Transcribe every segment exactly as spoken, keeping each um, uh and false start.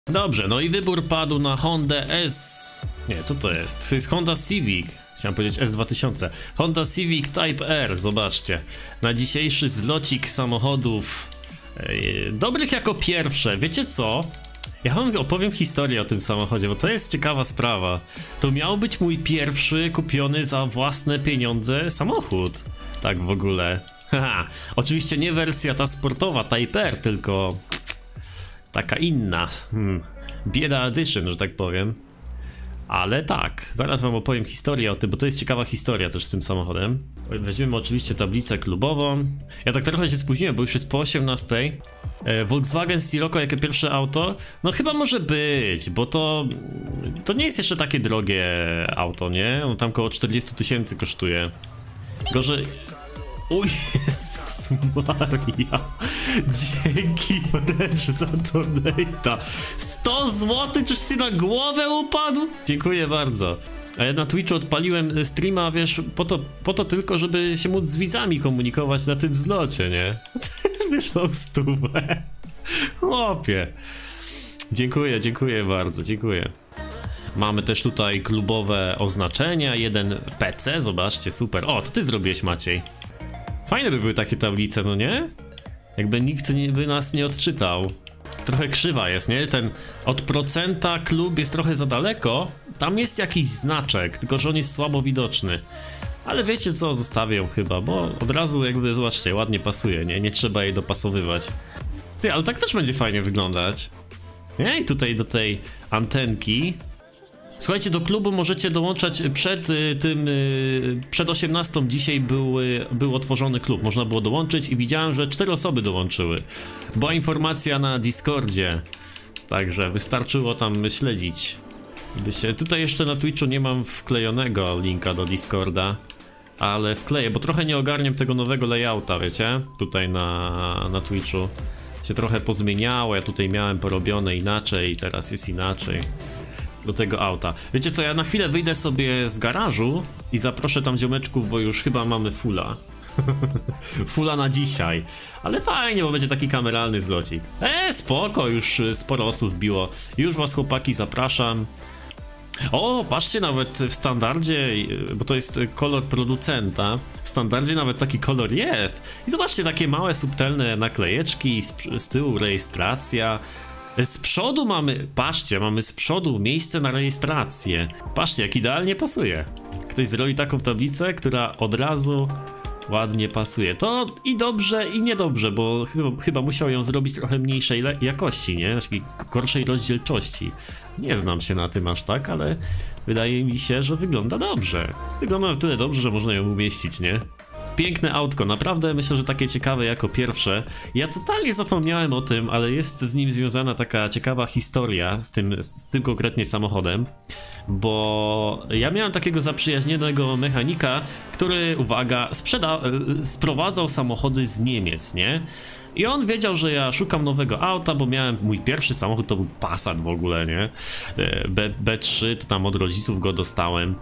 Dobrze, no i wybór padł na Hondę S... Nie, co to jest? To jest Honda Civic. Chciałem powiedzieć S dwa tysiące. Honda Civic Type R, zobaczcie. Na dzisiejszy zlocik samochodów yy, dobrych jako pierwsze. Wiecie co? Ja wam opowiem historię o tym samochodzie, bo to jest ciekawa sprawa. To miał być mój pierwszy kupiony za własne pieniądze samochód. Tak w ogóle. Haha. Oczywiście nie wersja ta sportowa Type R, tylko taka inna. Hmm. Bieda Edition, że tak powiem. Ale tak, zaraz wam opowiem historię o tym, bo to jest ciekawa historia też z tym samochodem. Weźmiemy oczywiście tablicę klubową. Ja tak trochę się spóźniłem, bo już jest po osiemnastej. E, Volkswagen Scirocco jako pierwsze auto? No chyba może być, bo to... To nie jest jeszcze takie drogie auto, nie? On tam około czterdzieści tysięcy kosztuje. Gorzej... O Jezus Maria. Dzięki wręcz za donate'a. sto złotych, czyż ci na głowę upadł? Dziękuję bardzo. A ja na Twitchu odpaliłem streama, wiesz, po to, po to tylko, żeby się móc z widzami komunikować na tym zlocie, nie? Wiesz, tą stówę. Chłopie. Dziękuję, dziękuję bardzo, dziękuję. Mamy też tutaj klubowe oznaczenia, jeden P C, zobaczcie, super. O, to ty zrobiłeś, Maciej. Fajne by były takie tablice, no nie? Jakby nikt nie, by nas nie odczytał. Trochę krzywa jest, nie? Ten od procenta klub jest trochę za daleko. Tam jest jakiś znaczek, tylko że on jest słabo widoczny. Ale wiecie co, zostawię ją chyba, bo od razu jakby, zobaczcie, ładnie pasuje, nie? Nie trzeba jej dopasowywać. Ty, ale tak też będzie fajnie wyglądać. Nie? I tutaj do tej antenki. Słuchajcie, do klubu możecie dołączać przed y, tym, y, przed osiemnastą dzisiaj był, y, był otworzony klub, można było dołączyć i widziałem, że cztery osoby dołączyły. Była informacja na Discordzie, także wystarczyło tam śledzić. Się, tutaj jeszcze na Twitchu nie mam wklejonego linka do Discorda, ale wkleję, bo trochę nie ogarniam tego nowego layouta, wiecie, tutaj na, na Twitchu. Się trochę pozmieniało, ja tutaj miałem porobione inaczej, teraz jest inaczej. Do tego auta. Wiecie co, ja na chwilę wyjdę sobie z garażu i zaproszę tam ziomeczków, bo już chyba mamy fulla. Fulla na dzisiaj. Ale fajnie, bo będzie taki kameralny zlocik. Eee, spoko, już sporo osób wbiło. Już was, chłopaki, zapraszam. O, patrzcie, nawet w standardzie, bo to jest kolor producenta, w standardzie nawet taki kolor jest. I zobaczcie, takie małe, subtelne naklejeczki, z, z tyłu rejestracja. Z przodu mamy, patrzcie, mamy z przodu miejsce na rejestrację. Patrzcie, jak idealnie pasuje. Ktoś zrobi taką tablicę, która od razu ładnie pasuje. To i dobrze, i niedobrze, bo chyba, chyba musiał ją zrobić trochę mniejszej jakości, nie? Takiej gorszej rozdzielczości. Nie znam się na tym aż tak, ale wydaje mi się, że wygląda dobrze. Wygląda na tyle dobrze, że można ją umieścić, nie? Piękne autko, naprawdę myślę, że takie ciekawe jako pierwsze. Ja totalnie zapomniałem o tym, ale jest z nim związana taka ciekawa historia z tym, z tym konkretnie samochodem. Bo ja miałem takiego zaprzyjaźnionego mechanika, który, uwaga, sprzeda sprowadzał samochody z Niemiec, nie? I on wiedział, że ja szukam nowego auta, bo miałem, mój pierwszy samochód to był Passat w ogóle, nie? B, B3, to tam od rodziców go dostałem.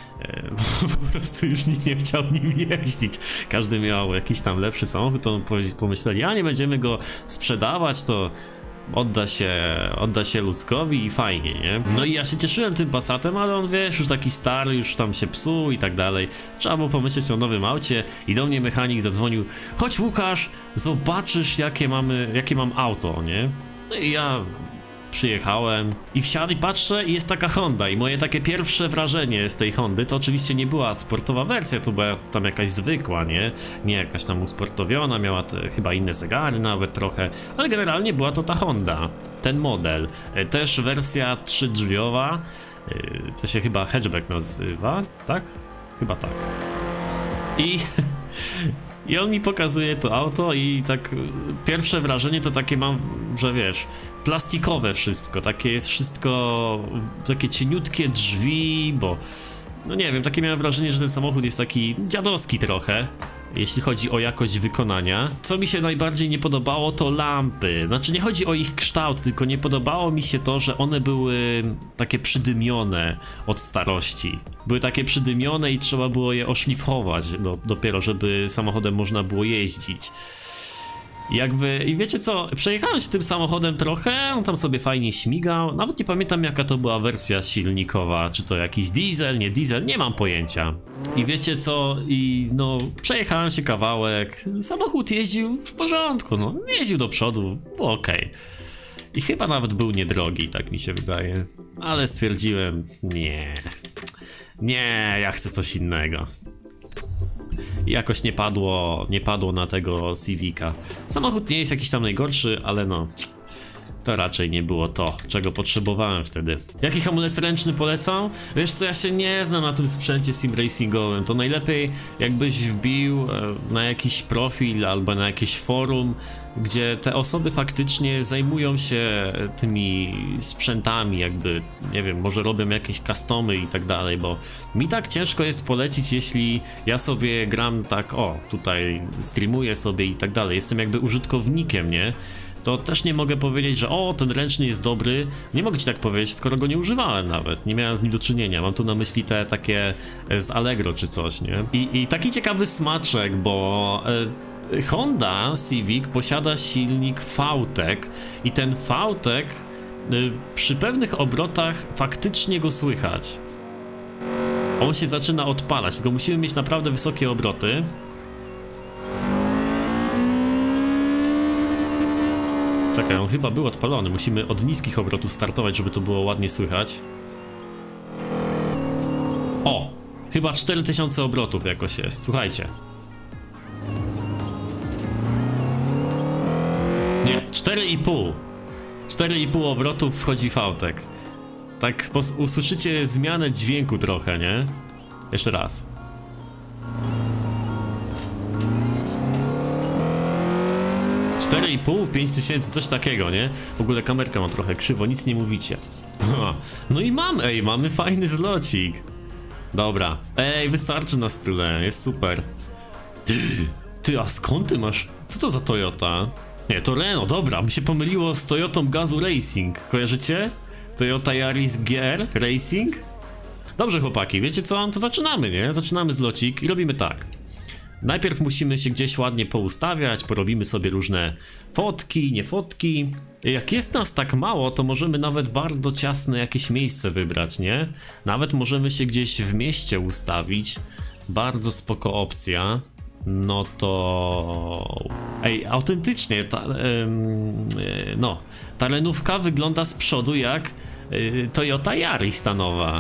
Po prostu już nikt nie chciał nim jeździć. Każdy miał jakiś tam lepszy samochód, to pomyśleli, a nie będziemy go sprzedawać, to odda się, odda się ludzkowi i fajnie, nie? No i ja się cieszyłem tym Passatem, ale on, wiesz, już taki stary, już tam się psuł i tak dalej. Trzeba było pomyśleć o nowym aucie i do mnie mechanik zadzwonił: chodź, Łukasz, zobaczysz, jakie mamy, jakie mam auto, nie? No i ja przyjechałem i wsiadł i patrzę i jest taka Honda i moje takie pierwsze wrażenie z tej Hondy to oczywiście nie była sportowa wersja, to była tam jakaś zwykła, nie? Nie jakaś tam usportowiona, miała te, chyba inne zegary nawet trochę, ale generalnie była to ta Honda, ten model. Też wersja trzydrzwiowa, to się chyba hatchback nazywa, tak? Chyba tak. I... I on mi pokazuje to auto i tak pierwsze wrażenie to takie mam, że wiesz, plastikowe wszystko, takie jest wszystko, takie cieniutkie drzwi, bo no nie wiem, takie miałem wrażenie, że ten samochód jest taki dziadowski trochę, jeśli chodzi o jakość wykonania. Co mi się najbardziej nie podobało, to lampy. Znaczy nie chodzi o ich kształt, tylko nie podobało mi się to, że one były takie przydymione od starości. Były takie przydymione i trzeba było je oszlifować do, dopiero, żeby samochodem można było jeździć. Jakby, i wiecie co, przejechałem się tym samochodem trochę, on tam sobie fajnie śmigał, nawet nie pamiętam jaka to była wersja silnikowa, czy to jakiś diesel, nie diesel, nie mam pojęcia. I wiecie co, i no, przejechałem się kawałek, samochód jeździł w porządku, no, jeździł do przodu, było okej. I chyba nawet był niedrogi, tak mi się wydaje, ale stwierdziłem, nie, nie, ja chcę coś innego. I jakoś nie padło, nie padło na tego Civica. Samochód nie jest jakiś tam najgorszy, ale no, to raczej nie było to, czego potrzebowałem wtedy. Jaki hamulec ręczny polecam? Wiesz co, ja się nie znam na tym sprzęcie sim racingowym. To najlepiej jakbyś wbił na jakiś profil albo na jakieś forum, gdzie te osoby faktycznie zajmują się tymi sprzętami, jakby, nie wiem, może robią jakieś customy i tak dalej, bo mi tak ciężko jest polecić, jeśli ja sobie gram tak, o, tutaj streamuję sobie i tak dalej, jestem jakby użytkownikiem, nie? To też nie mogę powiedzieć, że o, ten ręczny jest dobry. Nie mogę ci tak powiedzieć, skoro go nie używałem nawet. Nie miałem z nim do czynienia. Mam tu na myśli te takie z Allegro czy coś, nie? I, i taki ciekawy smaczek, bo e, Honda Civic posiada silnik V-Tech i ten V-Tech e, przy pewnych obrotach faktycznie go słychać. On się zaczyna odpalać, tylko musimy mieć naprawdę wysokie obroty. Czekaj, on chyba był odpalony. Musimy od niskich obrotów startować, żeby to było ładnie słychać. O! Chyba cztery tysiące obrotów jakoś jest. Słuchajcie. Nie, cztery i pół. cztery i pół obrotów wchodzi V-Tech. Tak usłyszycie zmianę dźwięku trochę, nie? Jeszcze raz. cztery i pół, pięć tysięcy, coś takiego, nie? W ogóle kamerka ma trochę krzywo, nic nie mówicie. No i mam, ej, mamy fajny zlocik. Dobra, ej, wystarczy nas tyle, jest super. Ty, ty, a skąd ty masz? Co to za Toyota? Nie, to Renault, dobra, mi się pomyliło z Toyotą Gazoo Racing. Kojarzycie? Toyota Yaris G R Racing? Dobrze chłopaki, wiecie co? To zaczynamy, nie? Zaczynamy zlocik i robimy tak. Najpierw musimy się gdzieś ładnie poustawiać, porobimy sobie różne fotki, nie fotki. Jak jest nas tak mało, to możemy nawet bardzo ciasne jakieś miejsce wybrać, nie? Nawet możemy się gdzieś w mieście ustawić. Bardzo spoko opcja. No to... Ej, autentycznie, ta, ym, yy, no, ta renówka wygląda z przodu jak yy, Toyota Yaris ta nowa.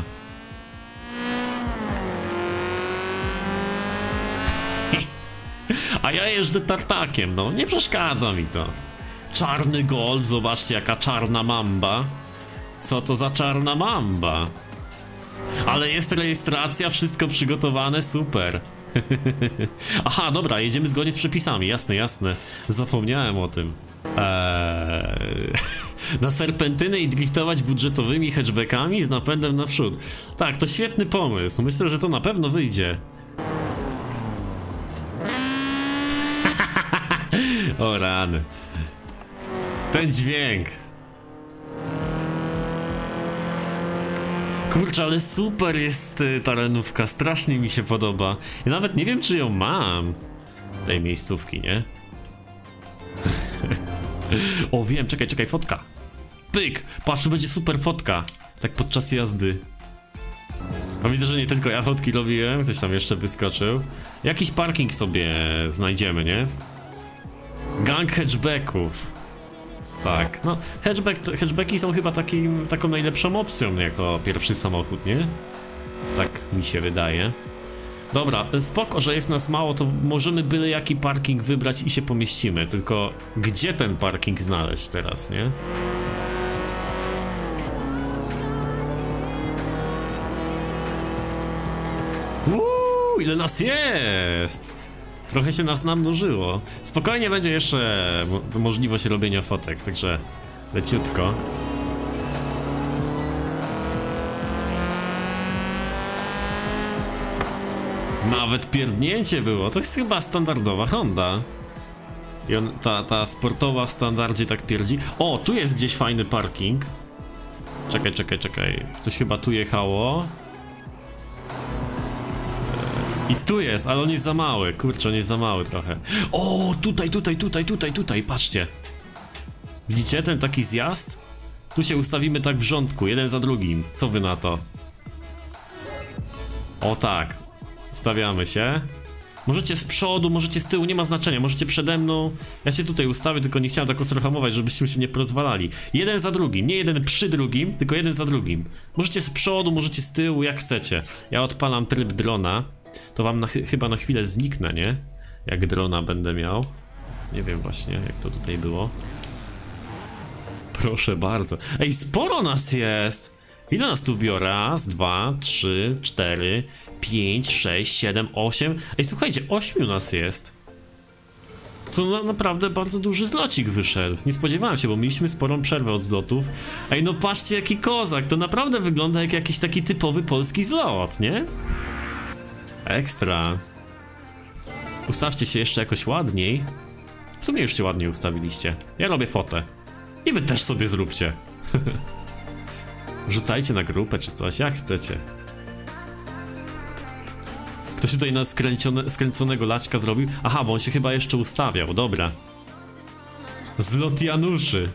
A ja jeżdżę tartakiem, no nie przeszkadza mi to. Czarny Golf, zobaczcie jaka czarna mamba. Co to za czarna mamba? Ale jest rejestracja, wszystko przygotowane, super. Aha, dobra, jedziemy zgodnie z przepisami, jasne, jasne. Zapomniałem o tym. Eee... Na serpentyny i driftować budżetowymi hatchbackami z napędem naprzód. Tak, to świetny pomysł, myślę, że to na pewno wyjdzie. O rany. Ten dźwięk. Kurczę, ale super jest ta renówka, strasznie mi się podoba. Ja nawet nie wiem, czy ją mam. Tej miejscówki, nie? O, wiem, czekaj, czekaj, fotka. Pyk, patrz, tu będzie super fotka. Tak podczas jazdy. No widzę, że nie tylko ja fotki robiłem, ktoś tam jeszcze wyskoczył. Jakiś parking sobie znajdziemy, nie? Gang hatchbacków. Tak, no hatchback, hatchbacki są chyba takim, taką najlepszą opcją jako pierwszy samochód, nie? Tak mi się wydaje. Dobra, spoko, że jest nas mało, to możemy byle jaki parking wybrać i się pomieścimy. Tylko gdzie ten parking znaleźć teraz, nie? Uuu, ile nas jest! Trochę się nas namnożyło. Spokojnie będzie jeszcze mo możliwość robienia fotek, także leciutko. Nawet pierdnięcie było, to jest chyba standardowa Honda. I on, ta, ta sportowa w standardzie tak pierdzi. O, tu jest gdzieś fajny parking. Czekaj, czekaj, czekaj. Ktoś chyba tu jechało. I tu jest, ale on jest za mały, kurczę, on jest za mały trochę. O, tutaj, tutaj, tutaj, tutaj, tutaj, patrzcie. Widzicie ten taki zjazd? Tu się ustawimy tak w rządku, jeden za drugim. Co wy na to? O tak. Stawiamy się. Możecie z przodu, możecie z tyłu, nie ma znaczenia, możecie przede mną. Ja się tutaj ustawię, tylko nie chciałem tak ostro hamować, żebyśmy się nie porozwalali. Jeden za drugim, nie jeden przy drugim, tylko jeden za drugim. Możecie z przodu, możecie z tyłu, jak chcecie. Ja odpalam tryb drona. To wam na, chyba na chwilę zniknę, nie? Jak drona będę miał. Nie wiem właśnie, jak to tutaj było. Proszę bardzo. Ej, sporo nas jest! Ile nas tu biorę? Raz, dwa, trzy, cztery, pięć, sześć, siedem, osiem. Ej, słuchajcie, ośmiu nas jest. To na, naprawdę bardzo duży zlocik wyszedł. Nie spodziewałem się, bo mieliśmy sporą przerwę od zlotów. Ej, no patrzcie, jaki kozak. To naprawdę wygląda jak jakiś taki typowy polski zlot, nie? Ekstra. Ustawcie się jeszcze jakoś ładniej. W sumie już się ładniej ustawiliście. Ja robię fotę. I wy też sobie zróbcie. Wrzucajcie na grupę czy coś, jak chcecie. Ktoś tutaj na skręconego laczka zrobił? Aha, bo on się chyba jeszcze ustawiał, dobra. Zlot Januszy.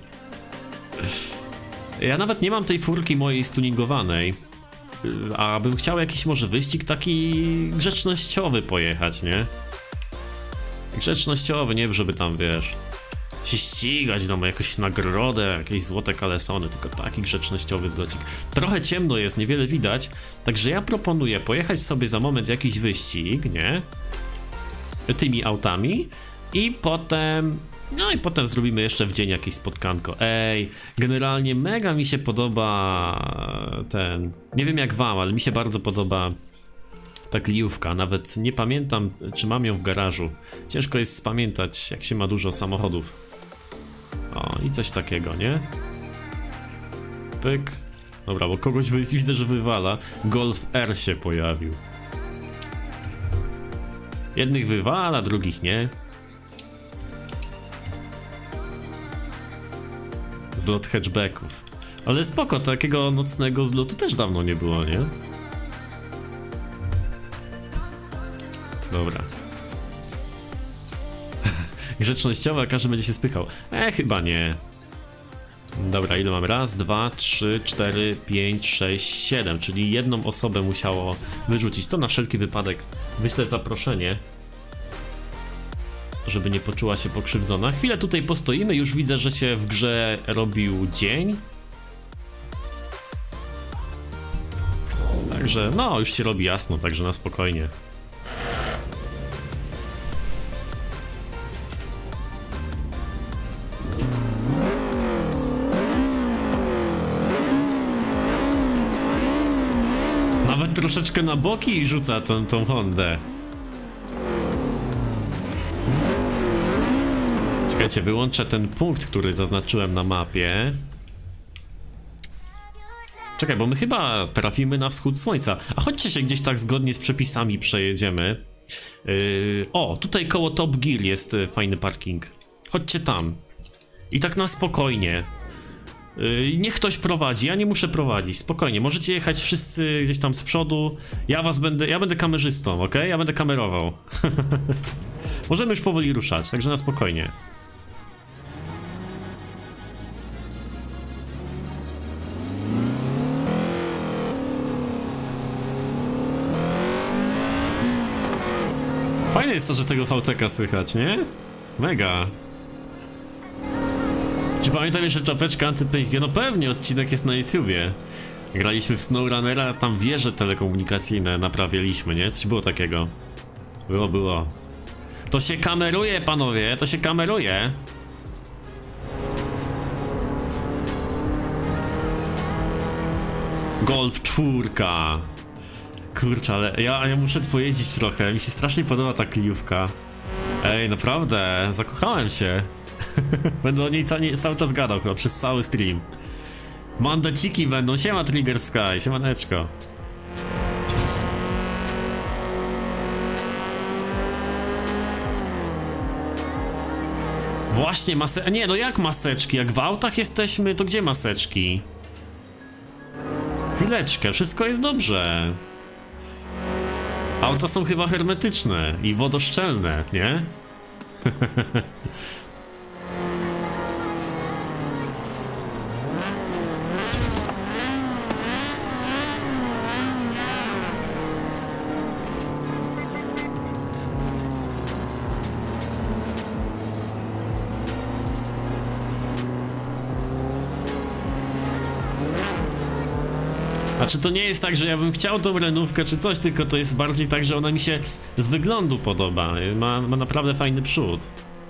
Ja nawet nie mam tej furki mojej stuningowanej. A bym chciał jakiś może wyścig taki grzecznościowy pojechać, nie? Grzecznościowy, nie żeby tam, wiesz, się ścigać, no jakąś nagrodę, jakieś złote kalesony, tylko taki grzecznościowy zlocik. Trochę ciemno jest, niewiele widać, także ja proponuję pojechać sobie za moment jakiś wyścig, nie? Tymi autami i potem... No i potem zrobimy jeszcze w dzień jakieś spotkanko. Ej, generalnie mega mi się podoba ten... Nie wiem jak wam, ale mi się bardzo podoba ta kliówka. Nawet nie pamiętam, czy mam ją w garażu. Ciężko jest spamiętać, jak się ma dużo samochodów. O, i coś takiego, nie? Pyk. Dobra, bo kogoś widzę, że wywala. Golf R się pojawił. Jednych wywala, drugich nie. Zlot hatchbacków. Ale spoko, takiego nocnego zlotu też dawno nie było, nie? Dobra. Grzecznościowa, każdy będzie się spychał. E, chyba nie. Dobra, ile mam? Raz, dwa, trzy, cztery, pięć, sześć, siedem. Czyli jedną osobę musiało wyrzucić. To na wszelki wypadek wyślę zaproszenie, żeby nie poczuła się pokrzywdzona. Chwilę tutaj postoimy, już widzę, że się w grze robił dzień. Także, no, już się robi jasno, także na spokojnie. Nawet troszeczkę na boki rzuca tą, tą Hondę. Czekajcie, wyłączę ten punkt, który zaznaczyłem na mapie. Czekaj, bo my chyba trafimy na wschód słońca. A chodźcie się gdzieś tak zgodnie z przepisami przejedziemy. Yy, o, tutaj koło Top Gear jest fajny parking. Chodźcie tam. I tak na spokojnie. Yy, niech ktoś prowadzi, ja nie muszę prowadzić. Spokojnie, możecie jechać wszyscy gdzieś tam z przodu. Ja was będę, ja będę kamerzystą, ok? Ja będę kamerował. Możemy już powoli ruszać, także na spokojnie. Fajne jest to, że tego V T K słychać, nie? Mega. Czy pamiętam jeszcze czapeczkę anty-pięć G? No pewnie, odcinek jest na YouTubie. Graliśmy w SnowRunnera, tam wieże telekomunikacyjne naprawialiśmy, nie? Coś było takiego. Było, było. To się kameruje, panowie, to się kameruje. Golf czwórka. Kurczę, ale ja, ja muszę pojeździć trochę, mi się strasznie podoba ta kliówka. Ej, naprawdę, zakochałem się. Będę o niej ca cały czas gadał chyba przez cały stream. Mandaciki będą, siema Trigger Sky, siemaneczko. Właśnie, maseczki, nie no jak maseczki, jak w autach jesteśmy, to gdzie maseczki? Chwileczkę, wszystko jest dobrze. Auta są chyba hermetyczne i wodoszczelne, nie? Znaczy to nie jest tak, że ja bym chciał tą renówkę czy coś, tylko to jest bardziej tak, że ona mi się z wyglądu podoba. Ma, ma naprawdę fajny przód.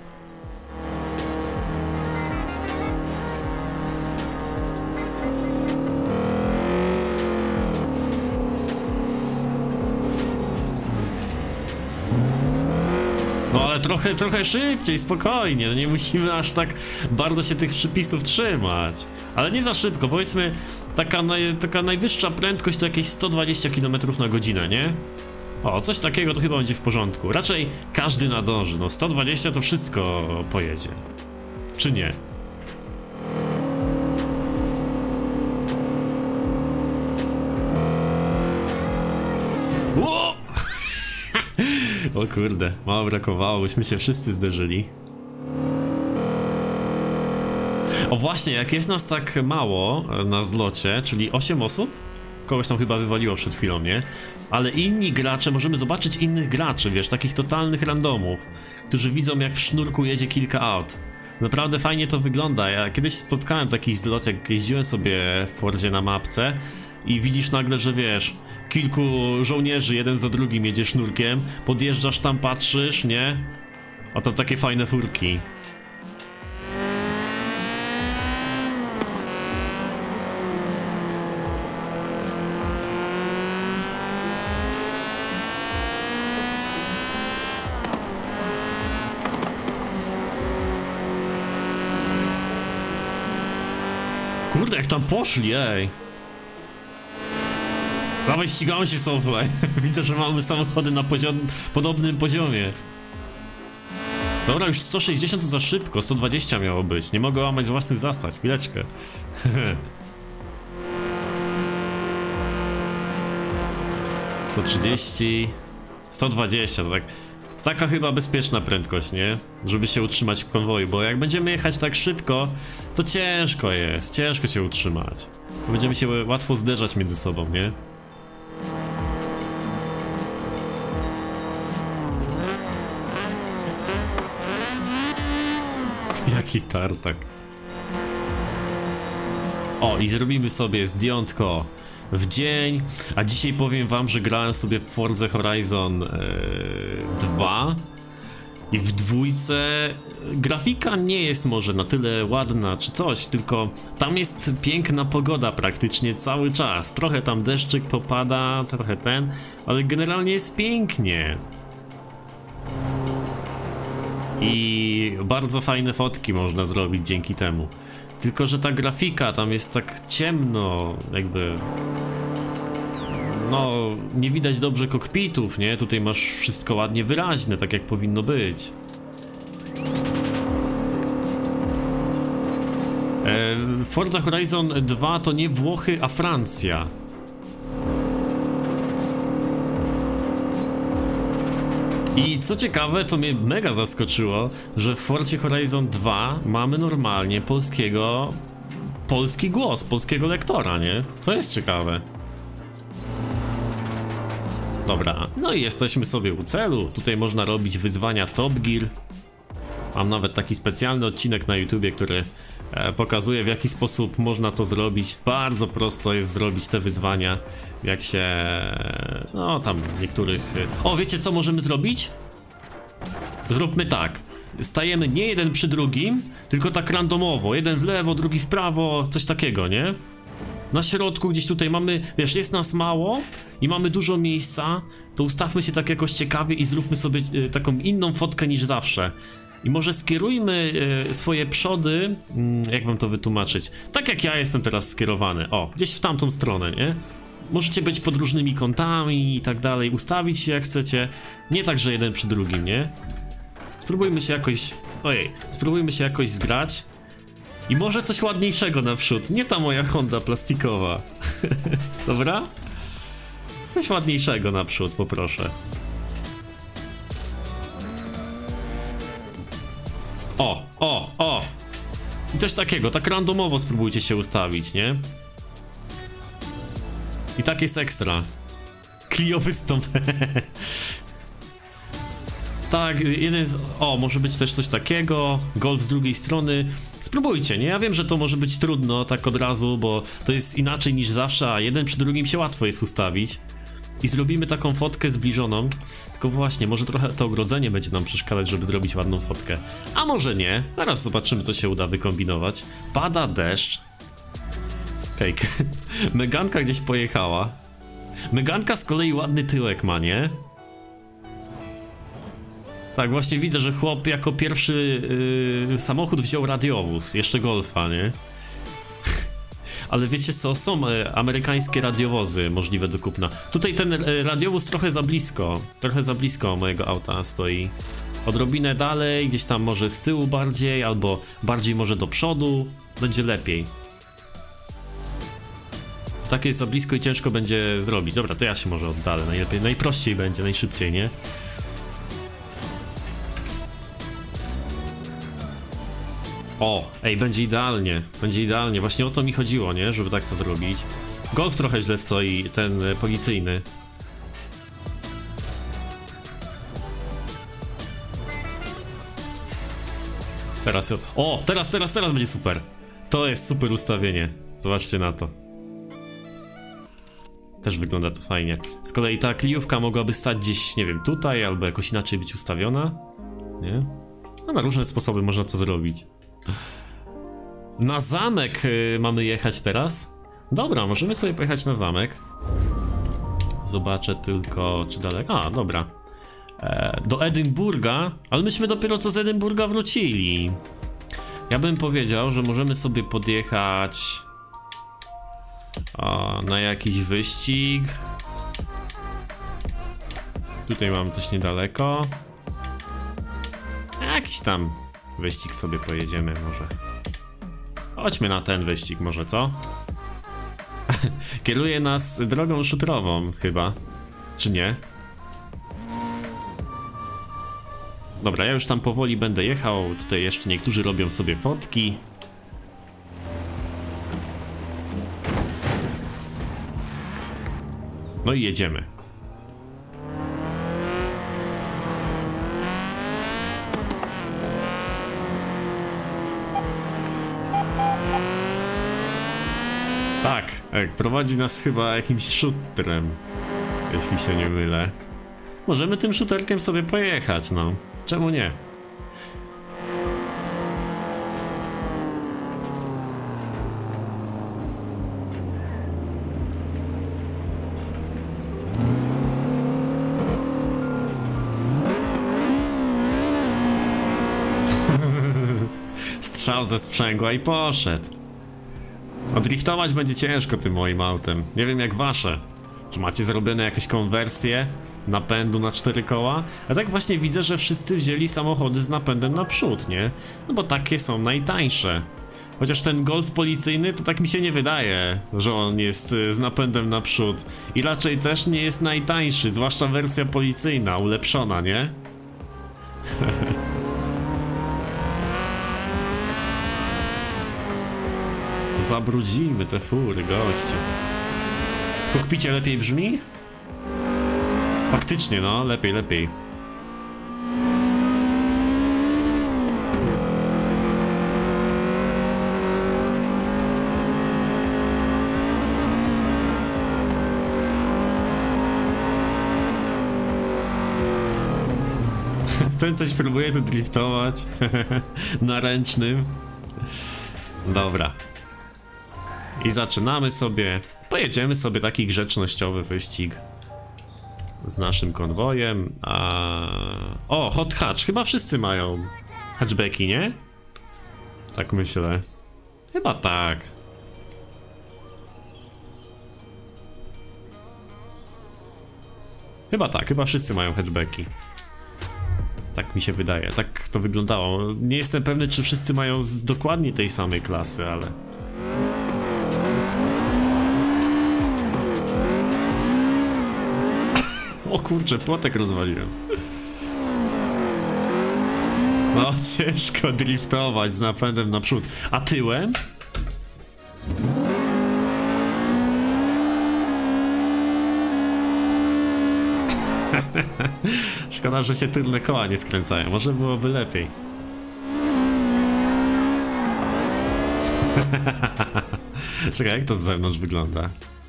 No ale trochę, trochę szybciej, spokojnie, no nie musimy aż tak bardzo się tych przepisów trzymać. Ale nie za szybko, powiedzmy taka, naj, taka najwyższa prędkość to jakieś sto dwadzieścia kilometrów na godzinę, nie? O, coś takiego to chyba będzie w porządku. Raczej każdy nadąży, no sto dwadzieścia to wszystko pojedzie. Czy nie? Ło! O kurde, mało brakowało, byśmy się wszyscy zderzyli. O właśnie, jak jest nas tak mało na zlocie, czyli osiem osób, kogoś tam chyba wywaliło przed chwilą, nie? Ale inni gracze, możemy zobaczyć innych graczy, wiesz, takich totalnych randomów, którzy widzą jak w sznurku jedzie kilka aut. Naprawdę fajnie to wygląda. Ja kiedyś spotkałem taki zlot, jak jeździłem sobie w Fordzie na mapce i widzisz nagle, że wiesz, kilku żołnierzy, jeden za drugim jedzie sznurkiem, podjeżdżasz tam, patrzysz, nie? A tam takie fajne furki. Kurde, jak tam poszli, ej! Dawaj, ścigamy się, Soulfly. Widzę, że mamy samochody na poziom, podobnym poziomie. Dobra, już sto sześćdziesiąt to za szybko, sto dwadzieścia miało być. Nie mogę łamać własnych zasad, chwileczkę. sto trzydzieści... sto dwadzieścia, to tak... Taka chyba bezpieczna prędkość, nie? Żeby się utrzymać w konwoju, bo jak będziemy jechać tak szybko, to ciężko jest, ciężko się utrzymać. Będziemy się łatwo zderzać między sobą, nie? Jaki tartak. O, i zrobimy sobie zdjątko w dzień, a dzisiaj powiem wam, że grałem sobie w Forza Horizon dwa i w dwójce grafika nie jest może na tyle ładna czy coś, tylko tam jest piękna pogoda praktycznie cały czas. Trochę tam deszczyk popada, trochę ten, ale generalnie jest pięknie. I bardzo fajne fotki można zrobić dzięki temu. Tylko że ta grafika tam jest tak ciemno, jakby... No, nie widać dobrze kokpitów, nie? Tutaj masz wszystko ładnie wyraźne, tak jak powinno być. E, Forza Horizon dwa to nie Włochy, a Francja. I co ciekawe, to mnie mega zaskoczyło, że w Forcie Horizon dwa mamy normalnie polskiego... polski głos, polskiego lektora, nie? To jest ciekawe. Dobra, no i jesteśmy sobie u celu. Tutaj można robić wyzwania Top Gear. Mam nawet taki specjalny odcinek na YouTubie, który e, pokazuje, w jaki sposób można to zrobić. Bardzo prosto jest zrobić te wyzwania, jak się... no tam niektórych... O, wiecie co możemy zrobić? Zróbmy tak. Stajemy nie jeden przy drugim, tylko tak randomowo. Jeden w lewo, drugi w prawo, coś takiego, nie? Na środku gdzieś tutaj mamy, wiesz, jest nas mało i mamy dużo miejsca, to ustawmy się tak jakoś ciekawie i zróbmy sobie e, taką inną fotkę niż zawsze. I może skierujmy e, swoje przody, mm, jak wam to wytłumaczyć, tak jak ja jestem teraz skierowany, o, gdzieś w tamtą stronę, nie? Możecie być pod różnymi kątami i tak dalej, ustawić się jak chcecie, nie tak, że jeden przy drugim, nie? Spróbujmy się jakoś, ojej, spróbujmy się jakoś zgrać. I może coś ładniejszego naprzód, nie ta moja Honda plastikowa. Dobra? Coś ładniejszego naprzód, poproszę. O, o, o! I coś takiego, tak randomowo spróbujcie się ustawić, nie? I tak jest ekstra. Clio wystąp. Tak, jeden z... O, może być też coś takiego. Golf z drugiej strony. Spróbujcie, nie? Ja wiem, że to może być trudno tak od razu, bo to jest inaczej niż zawsze, a jeden przy drugim się łatwo jest ustawić. I zrobimy taką fotkę zbliżoną. Tylko właśnie, może trochę to ogrodzenie będzie nam przeszkadzać, żeby zrobić ładną fotkę. A może nie? Zaraz zobaczymy, co się uda wykombinować. Pada deszcz. Okej, okay. Meganka gdzieś pojechała. Meganka z kolei ładny tyłek ma, nie? Tak, właśnie widzę, że chłop jako pierwszy yy, samochód wziął radiowóz, jeszcze Golfa, nie? Ale wiecie co, są y, amerykańskie radiowozy możliwe do kupna. Tutaj ten y, radiowóz trochę za blisko, trochę za blisko mojego auta stoi. Odrobinę dalej, gdzieś tam może z tyłu bardziej, albo bardziej może do przodu, będzie lepiej. Tak jest za blisko i ciężko będzie zrobić. Dobra, to ja się może oddalę, najlepiej, najprościej będzie, najszybciej, nie? O, ej, będzie idealnie, będzie idealnie, właśnie o to mi chodziło, nie, żeby tak to zrobić. Golf trochę źle stoi, ten y, policyjny. Teraz, o, teraz, teraz, teraz będzie super. To jest super ustawienie, zobaczcie na to. Też wygląda to fajnie. Z kolei ta kliówka mogłaby stać gdzieś, nie wiem, tutaj, albo jakoś inaczej być ustawiona. Nie? No na różne sposoby można to zrobić. Na zamek y, mamy jechać teraz. Dobra, możemy sobie pojechać na zamek. Zobaczę tylko, czy daleko. A, dobra. E, do Edynburga, ale myśmy dopiero co z Edynburga wrócili. Ja bym powiedział, że możemy sobie podjechać o, na jakiś wyścig. Tutaj mamy coś niedaleko. Jakiś tam wyścig sobie pojedziemy może. Chodźmy na ten wyścig może, co? Kieruje nas drogą szutrową chyba. Czy nie? Dobra, ja już tam powoli będę jechał. Tutaj jeszcze niektórzy robią sobie fotki. No i jedziemy. Tak, prowadzi nas chyba jakimś shooterem, jeśli się nie mylę. Możemy tym shooterkiem sobie pojechać, no. Czemu nie? Strzał ze sprzęgła i poszedł. A driftować będzie ciężko tym moim autem. Nie wiem jak wasze. Czy macie zrobione jakieś konwersje napędu na cztery koła? A tak właśnie widzę, że wszyscy wzięli samochody z napędem naprzód, nie? No bo takie są najtańsze. Chociaż ten Golf policyjny to tak mi się nie wydaje, że on jest z napędem naprzód. I raczej też nie jest najtańszy, zwłaszcza wersja policyjna, ulepszona, nie? Zabrudzimy te fury, gościu. W kokpicie lepiej brzmi? Faktycznie, no, lepiej, lepiej. Ten coś próbuje tu driftować. Na ręcznym. Dobra. I zaczynamy sobie. Pojedziemy sobie taki grzecznościowy wyścig z naszym konwojem. A... O, hot hatch. Chyba wszyscy mają hatchbacki, nie? Tak myślę. Chyba tak. Chyba tak, chyba wszyscy mają hatchbacki. Tak mi się wydaje, tak to wyglądało. Nie jestem pewny, czy wszyscy mają z dokładnie tej samej klasy, ale... O kurczę, płotek rozwaliłem. No ciężko driftować z napędem naprzód. A tyłem? Szkoda, że się tylne koła nie skręcają. Może byłoby lepiej. Czekaj, jak to z zewnątrz wygląda?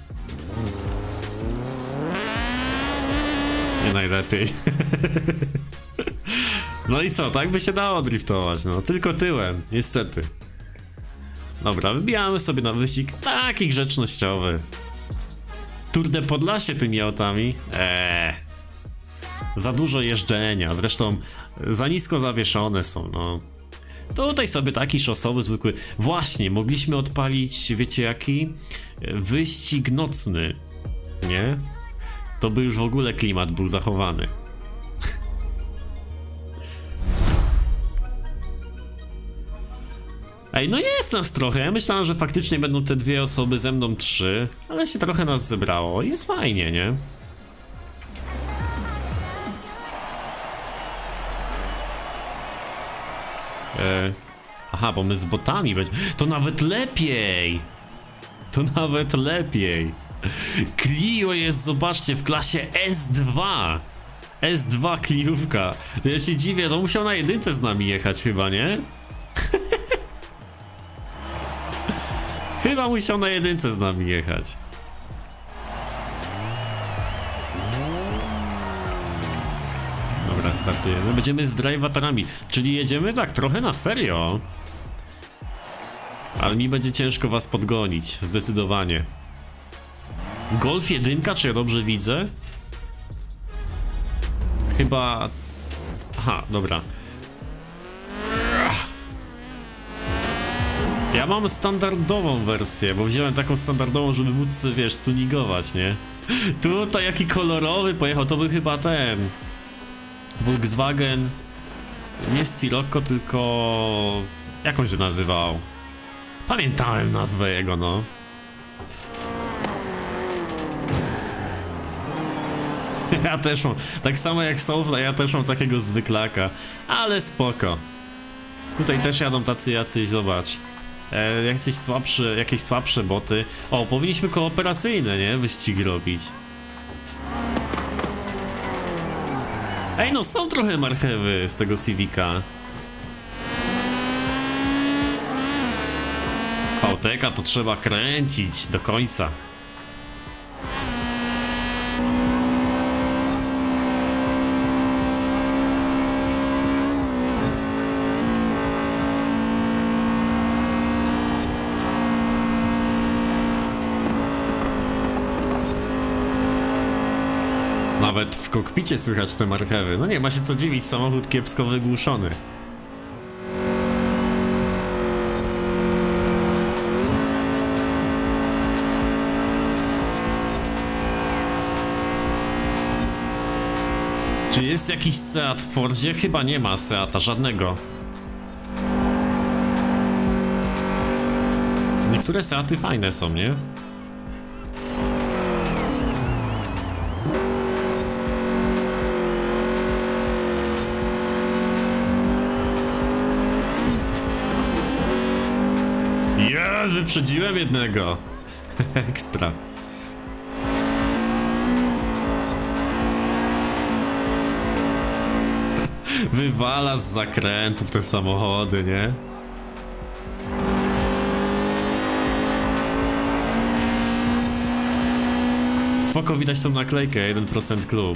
Nie najlepiej. No i co, tak by się dało driftować, no. Tylko tyłem, niestety. Dobra, wybijamy sobie na wyścig taki grzecznościowy. Tour de Podlasie tymi autami? Eee. Za dużo jeżdżenia, zresztą za nisko zawieszone są, no. Tutaj sobie taki szosowy, zwykły. Właśnie, mogliśmy odpalić, wiecie jaki? Wyścig nocny. Nie? To by już w ogóle klimat był zachowany. Ej, no jest nas trochę. Ja myślałem, że faktycznie będą te dwie osoby, ze mną trzy, ale się trochę nas zebrało. Jest fajnie, nie? E... Aha, bo my z botami będzie. To nawet lepiej! To nawet lepiej! Clio jest, zobaczcie, w klasie S dwa! S dwa Cliówka. To ja się dziwię, to musiał na jedynce z nami jechać chyba, nie? Chyba musiał na jedynce z nami jechać. Dobra, startujemy. Będziemy z drivatorami, czyli jedziemy tak trochę na serio. Ale mi będzie ciężko was podgonić, zdecydowanie. Golf jedynka, czy ja dobrze widzę? Chyba... Aha, dobra. Ja mam standardową wersję, bo wziąłem taką standardową, żeby móc, wiesz, stuningować, nie? Tutaj jaki kolorowy pojechał, to był chyba ten... Volkswagen... Nie Scirocco, tylko... Jak on się nazywał? Pamiętałem nazwę jego, no. Ja też mam, tak samo jak Soulfly, ja też mam takiego zwyklaka. Ale spoko. Tutaj też jadą tacy jacyś, zobacz. E, jakieś słabsze, jakieś słabsze boty. O, powinniśmy kooperacyjne, nie? Wyścigi robić. Ej, no są trochę marchewy z tego Civica. V T K to trzeba kręcić do końca. Nawet w kokpicie słychać te marchewy. No nie ma się co dziwić, samochód kiepsko wygłuszony. Czy jest jakiś Seat w Fordzie? Chyba nie ma Seata, żadnego. Niektóre Seaty fajne są, nie? Jest, wyprzedziłem jednego. Ekstra. Wywala z zakrętów te samochody, nie? Spoko, widać tą naklejkę, jeden procent klub.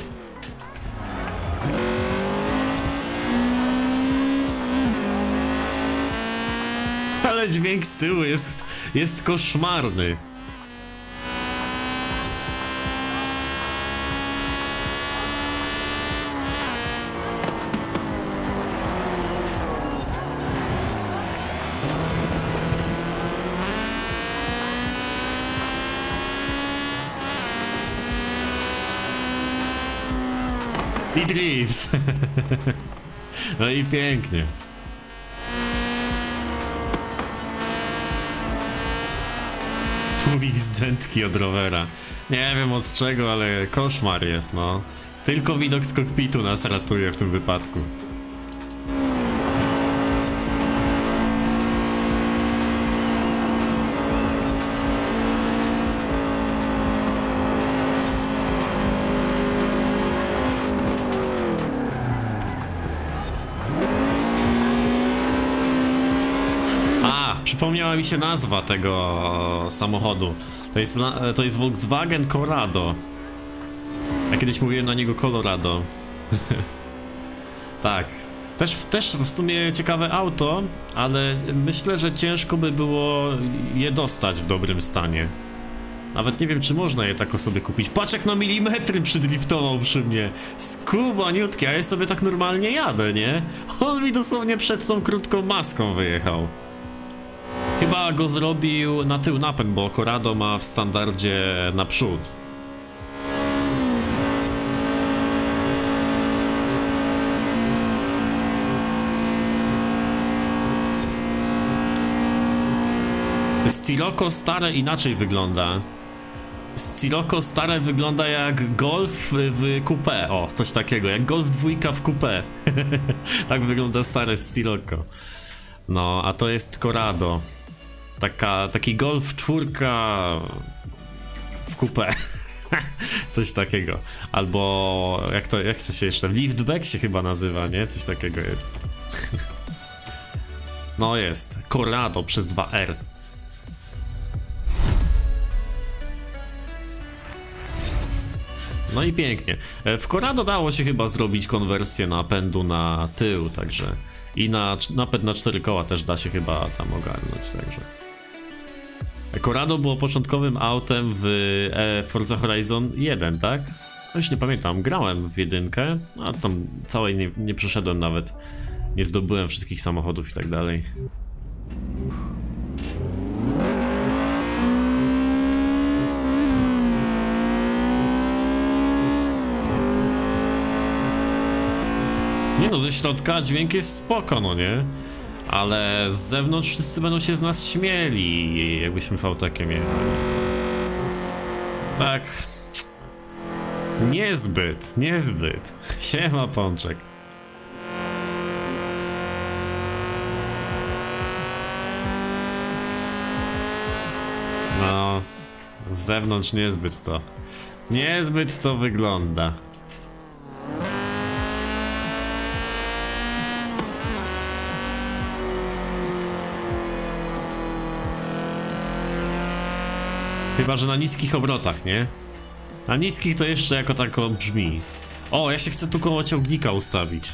Ale dźwięk z tyłu jest, jest koszmarny. I drifts. No i pięknie. Tłumik zdętki od rowera. Nie wiem od czego, ale koszmar jest, no. Tylko widok z kokpitu nas ratuje w tym wypadku. A, przypomniała mi się nazwa tego samochodu. To jest, to jest Volkswagen Corrado. Ja kiedyś mówiłem na niego Colorado. Tak. Też, też w sumie ciekawe auto, ale myślę, że ciężko by było je dostać w dobrym stanie. Nawet nie wiem, czy można je tak sobie kupić. Patrz, jak na milimetry przydriftował przy mnie. Skubaniutki, a ja sobie tak normalnie jadę, nie? On mi dosłownie przed tą krótką maską wyjechał. Chyba go zrobił na tył napęd, bo Corrado ma w standardzie naprzód. Scirocco stare inaczej wygląda. Scirocco stare wygląda jak Golf w coupé. O, coś takiego, jak Golf dwójka w coupé. Tak wygląda stare Scirocco. No, a to jest Corrado. Taka, taki Golf czwórka w coupé. Coś takiego. Albo jak to, jak to się jeszcze? Liftback się chyba nazywa, nie? Coś takiego jest. No jest. Corrado przez dwa R. No i pięknie. W Corrado dało się chyba zrobić konwersję napędu na tył, także i na napęd na cztery koła też da się chyba tam ogarnąć, także. Corrado było początkowym autem w Forza Horizon jeden, tak? No już nie pamiętam, grałem w jedynkę, a tam całej nie, nie przeszedłem nawet. Nie zdobyłem wszystkich samochodów i tak dalej. Nie no, ze środka dźwięk jest spoko, no nie? Ale z zewnątrz wszyscy będą się z nas śmieli, jakbyśmy fałtakiem jechali. Tak. Niezbyt, niezbyt. Siema, Pączek. No, z zewnątrz niezbyt to. Niezbyt to wygląda. Chyba że na niskich obrotach, nie? Na niskich to jeszcze jako tako brzmi. O, ja się chcę tu koło ciągnika ustawić.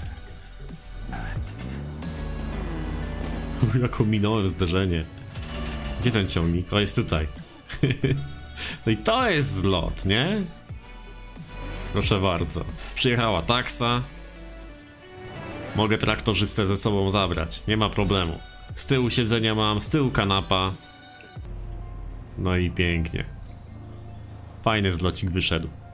Jak ominąłem zderzenie. Gdzie ten ciągnik? O, jest tutaj. No i to jest zlot, nie? Proszę bardzo. Przyjechała taksa. Mogę traktorzystę ze sobą zabrać. Nie ma problemu. Z tyłu siedzenia mam, z tyłu kanapa. No i pięknie. Fajny zlocik wyszedł.